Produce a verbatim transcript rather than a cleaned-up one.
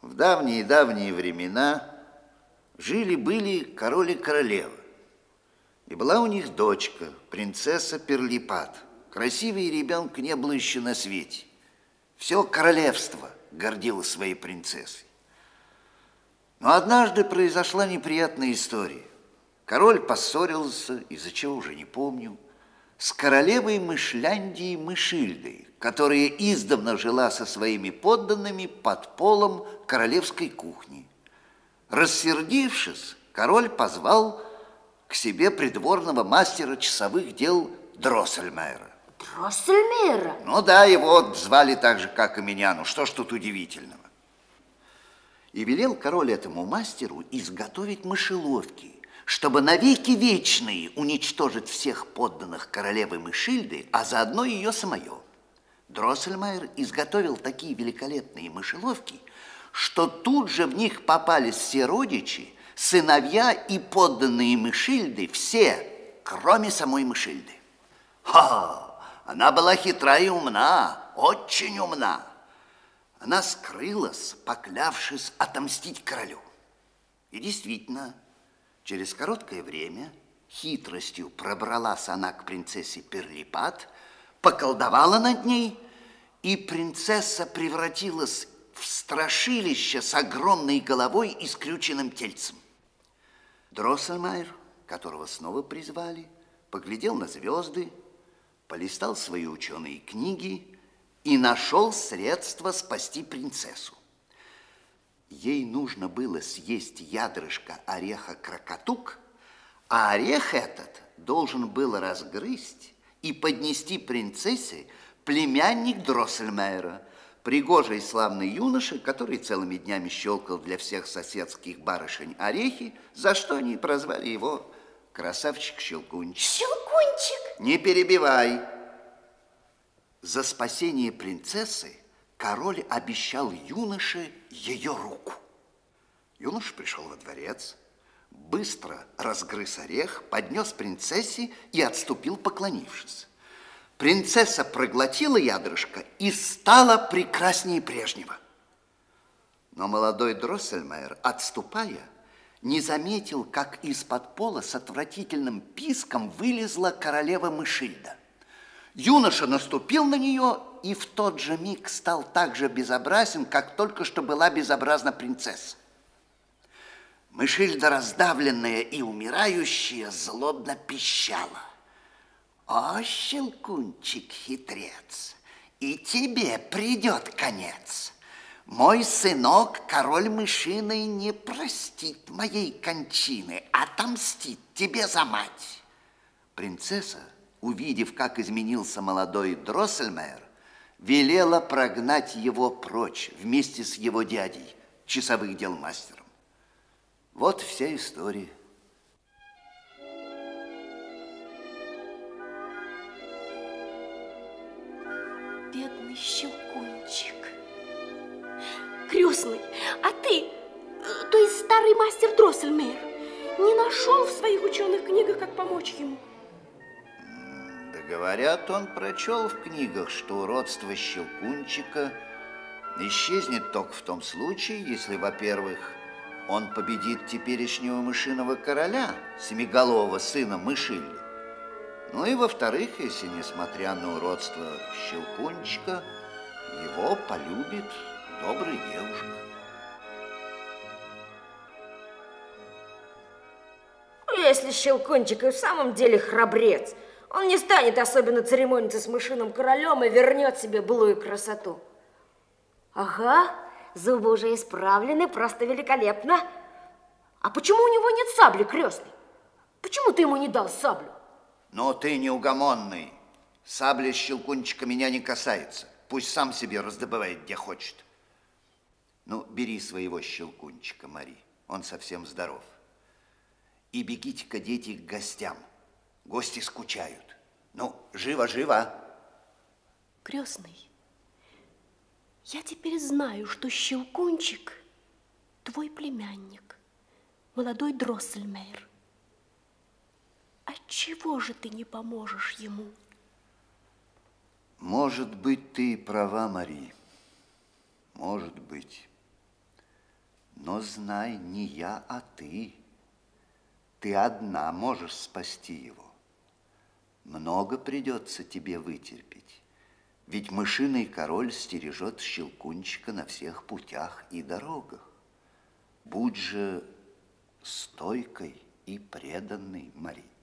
В давние-давние времена жили-были король и королева. И была у них дочка, принцесса Перлипат. Красивее ребенка не было еще на свете. Все королевство гордилось своей принцессой. Но однажды произошла неприятная история. Король поссорился, из-за чего уже не помню, с королевой Мышляндии Мышильдой, которая издавна жила со своими подданными под полом королевской кухни. Рассердившись, король позвал к себе придворного мастера часовых дел Дроссельмейра. Дроссельмейра? Ну да, его звали так же, как и меня. Ну что ж тут удивительного? И велел король этому мастеру изготовить мышеловки, чтобы навеки вечные уничтожить всех подданных королевы Мышильды, а заодно ее самое. Дроссельмейр изготовил такие великолепные мышеловки, что тут же в них попались все родичи, сыновья и подданные Мышильды, все, кроме самой Мышильды. Ха! Она была хитра и умна, очень умна. Она скрылась, поклявшись отомстить королю. И действительно, через короткое время хитростью пробралась она к принцессе Перлипат, поколдовала над ней, и принцесса превратилась в страшилище с огромной головой и скрюченным тельцем. Дроссельмейр, которого снова призвали, поглядел на звезды, полистал свои ученые книги и нашел средство спасти принцессу. Ей нужно было съесть ядрышко ореха крокотук, а орех этот должен был разгрызть и поднести принцессе племянник Дроссельмейра, пригожий славный юноша, который целыми днями щелкал для всех соседских барышень орехи, за что они прозвали его красавчик-щелкунчик. Щелкунчик? Не перебивай. За спасение принцессы король обещал юноше ее руку. Юноша пришел во дворец, быстро разгрыз орех, поднес принцессе и отступил, поклонившись. Принцесса проглотила ядрышко и стала прекраснее прежнего. Но молодой Дроссельмейр, отступая, не заметил, как из-под пола с отвратительным писком вылезла королева Мышильда. Юноша наступил на нее и в тот же миг стал так же безобразен, как только что была безобразна принцесса. Мышильда, раздавленная и умирающая, злобно пищала. О, щелкунчик-хитрец, и тебе придет конец. Мой сынок, король мышиный, не простит моей кончины, отомстит тебе за мать. Принцесса, увидев, как изменился молодой Дроссельмейр, велела прогнать его прочь вместе с его дядей, часовых дел мастером. Вот вся история. Бедный щелкунчик. Крестный, а ты, то есть старый мастер Дроссельмейр, не нашел в своих ученых книгах, как помочь ему? Да говорят, он прочел в книгах, что уродство щелкунчика исчезнет только в том случае, если, во-первых, он победит теперешнего мышиного короля, семиголового сына Мышильды. Ну и, во-вторых, если, несмотря на уродство щелкунчика, его полюбит добрая девушка. Если щелкунчик и в самом деле храбрец, он не станет особенно церемониться с мышиным королем и вернет себе былую красоту. Ага, зубы уже исправлены, просто великолепно. А почему у него нет сабли, крестный? Почему ты ему не дал саблю? Но ты неугомонный. Сабля щелкунчика меня не касается. Пусть сам себе раздобывает, где хочет. Ну, бери своего щелкунчика, Мари. Он совсем здоров. И бегите-ка, дети, к гостям. Гости скучают. Ну, живо-живо. Крестный, я теперь знаю, что щелкунчик твой племянник, молодой Дроссельмейр. Отчего же ты не поможешь ему? Может быть, ты права, Мари. Может быть. Но знай, не я, а ты. Ты одна можешь спасти его. Много придется тебе вытерпеть, ведь мышиный король стережет Щелкунчика на всех путях и дорогах. Будь же стойкой и преданной, Мари.